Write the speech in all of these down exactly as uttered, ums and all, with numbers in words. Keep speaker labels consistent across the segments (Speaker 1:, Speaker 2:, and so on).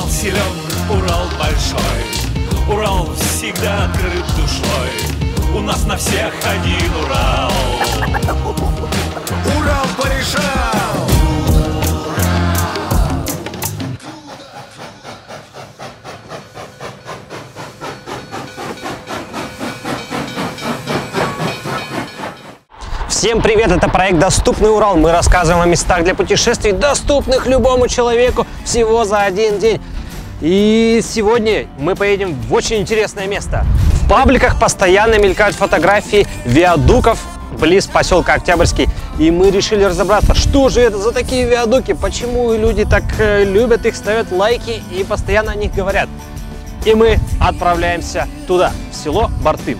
Speaker 1: Урал силен, Урал большой, Урал всегда открыт душой. У нас на всех один Урал. Урал порешал!
Speaker 2: Всем привет! Это проект «Доступный Урал». Мы рассказываем о местах для путешествий, доступных любому человеку всего за один день. И сегодня мы поедем в очень интересное место. В пабликах постоянно мелькают фотографии виадуков близ поселка Октябрьский. И мы решили разобраться, что же это за такие виадуки, почему люди так любят их, ставят лайки и постоянно о них говорят. И мы отправляемся туда, в село Бартым.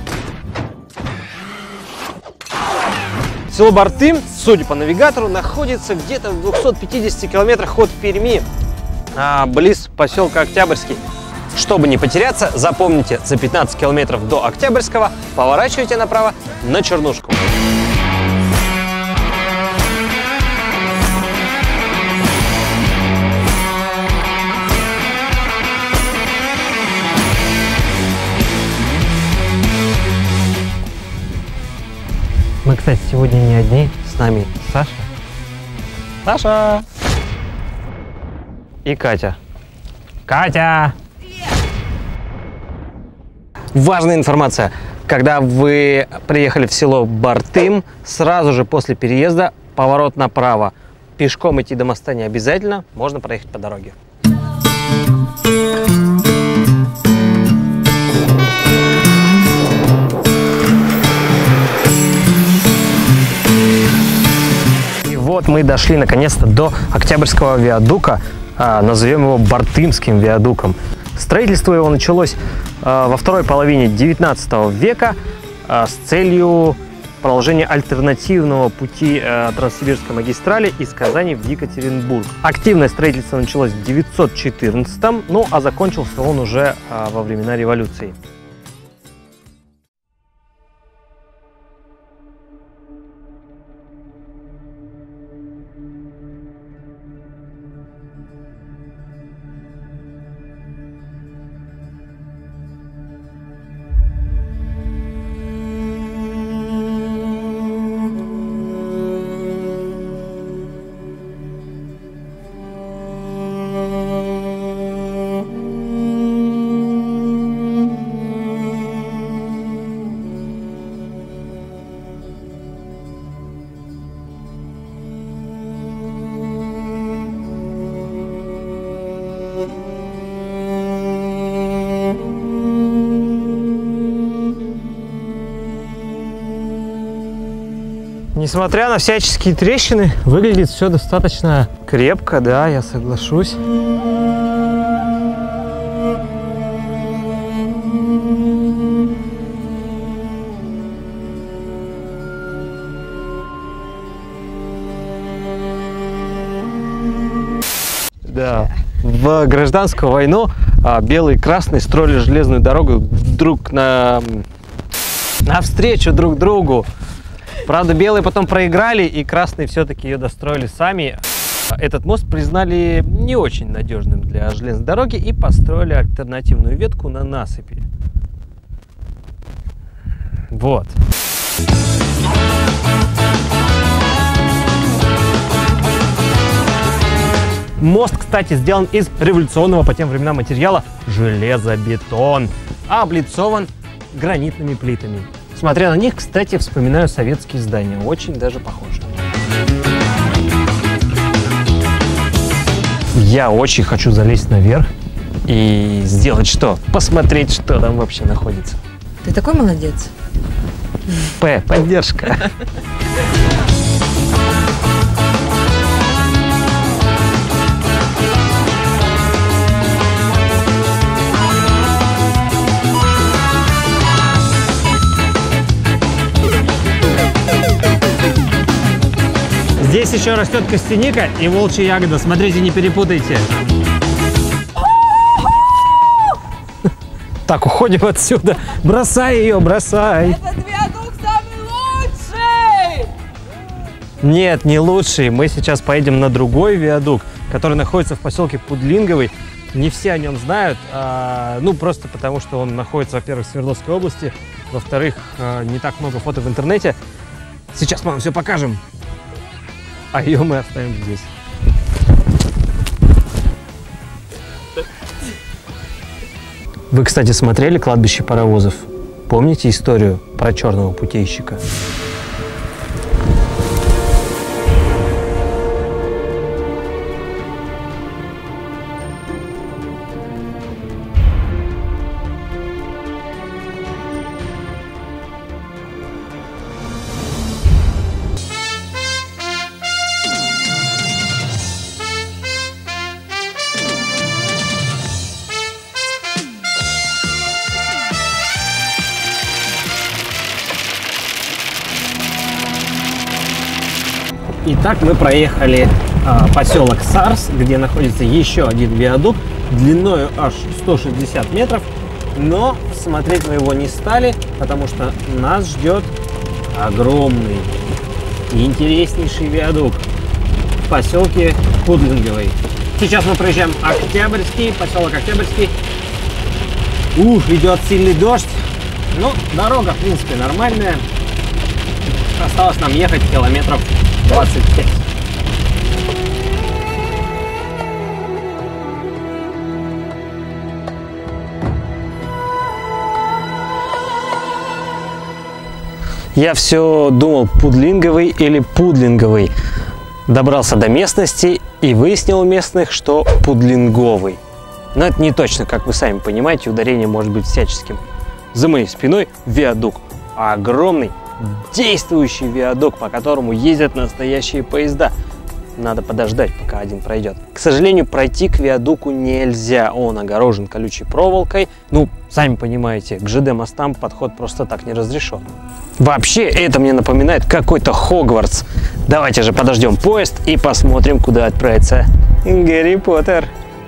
Speaker 2: Село Бартым, судя по навигатору, находится где-то в двухстах пятидесяти километрах от Перми, а, близ поселка Октябрьский. Чтобы не потеряться, запомните, за пятнадцать километров до Октябрьского поворачивайте направо на Чернушку. Мы, кстати, сегодня не одни, с нами Саша. Саша! И Катя. Катя! Важная информация. Когда вы приехали в село Бартым, сразу же после переезда поворот направо. Пешком идти до моста не обязательно, можно проехать по дороге. Вот мы дошли наконец-то до Октябрьского виадука, а, назовем его Бартымским виадуком. Строительство его началось а, во второй половине девятнадцатого века а, с целью проложения альтернативного пути а, Транссибирской магистрали из Казани в Екатеринбург. Активное строительство началось в девятьсот четырнадцатом, ну а закончился он уже а, во времена революции. Несмотря на всяческие трещины, выглядит все достаточно крепко, да, я соглашусь. Да, в гражданскую войну а, белые и красные строили железную дорогу друг на... навстречу друг другу. Правда, белые потом проиграли, и красные все-таки ее достроили сами. Этот мост признали не очень надежным для железной дороги и построили альтернативную ветку на насыпи. Вот. Мост, кстати, сделан из революционного по тем временам материала железобетон, а облицован гранитными плитами. Смотря на них, кстати, вспоминаю советские здания. Очень даже похожи. Я очень хочу залезть наверх и сделать что? Посмотреть, что там вообще находится.
Speaker 3: Ты такой молодец.
Speaker 2: П. Поддержка. Здесь еще растет костяника и волчья ягода. Смотрите, не перепутайте. Так, уходим отсюда. Бросай ее, бросай.
Speaker 3: Этот виадук самый лучший!
Speaker 2: Нет, не лучший. Мы сейчас поедем на другой виадук, который находится в поселке Пудлинговый. Не все о нем знают, а, ну просто потому, что он находится, во-первых, в Свердловской области, во-вторых, а, не так много фото в интернете. Сейчас мы вам все покажем, а ее мы оставим здесь. Вы, кстати, смотрели «Кладбище паровозов»? Помните историю про черного путейщика? Итак, мы проехали а, поселок Сарс, где находится еще один виадук длиной аж сто шестьдесят метров, но смотреть мы его не стали, потому что нас ждет огромный и интереснейший виадук в поселке Пудлинговый. Сейчас мы проезжаем Октябрьский, поселок Октябрьский. Ух, идет сильный дождь, но дорога, в принципе, нормальная. Осталось нам ехать километров двадцать пять. Я все думал, Пудлинговый или Пудлинговый. Добрался до местности и выяснил у местных, что Пудлинговый. Но это не точно, как вы сами понимаете, ударение может быть всяческим. За моей спиной виадук, огромный, действующий виадук, по которому ездят настоящие поезда. Надо подождать, пока один пройдет. К сожалению, пройти к виадуку нельзя. Он огорожен колючей проволокой. Ну, сами понимаете, к ЖД мостам подход просто так не разрешен. Вообще, это мне напоминает какой-то Хогвартс. Давайте же подождем поезд и посмотрим, куда отправится Гарри Поттер.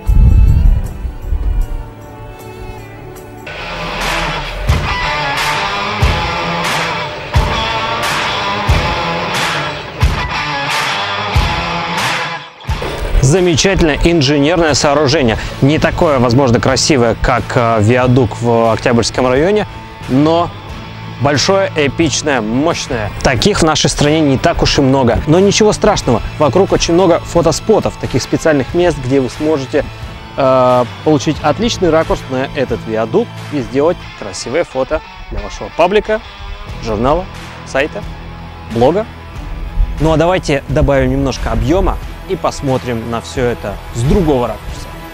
Speaker 2: Замечательное инженерное сооружение. Не такое, возможно, красивое, как виадук в Октябрьском районе, но большое, эпичное, мощное. Таких в нашей стране не так уж и много. Но ничего страшного. Вокруг очень много фотоспотов, таких специальных мест, где вы сможете э, получить отличный ракурс на этот виадук и сделать красивое фото для вашего паблика, журнала, сайта, блога. Ну а давайте добавим немножко объема и посмотрим на все это с другого ракурса.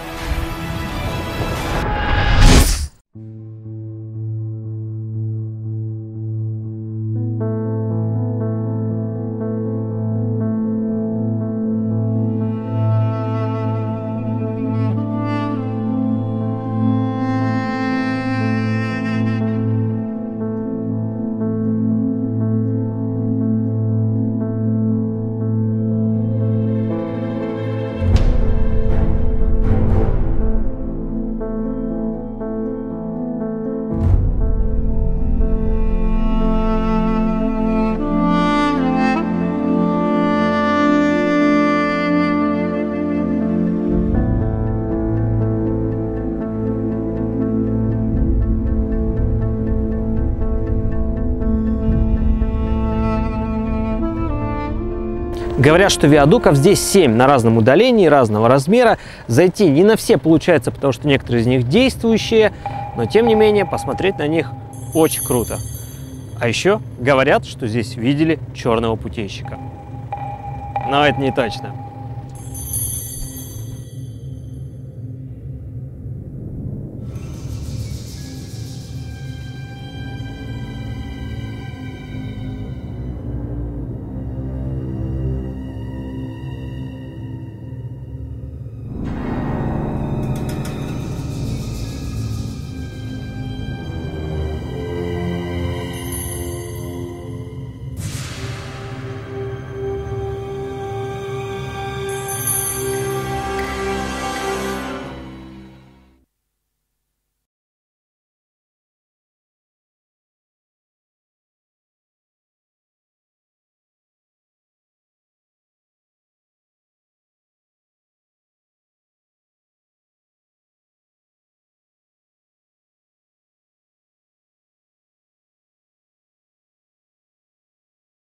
Speaker 2: Говорят, что виадуков здесь семь на разном удалении, разного размера. Зайти не на все получается, потому что некоторые из них действующие, но тем не менее посмотреть на них очень круто. А еще говорят, что здесь видели черного путейщика. Но это не точно.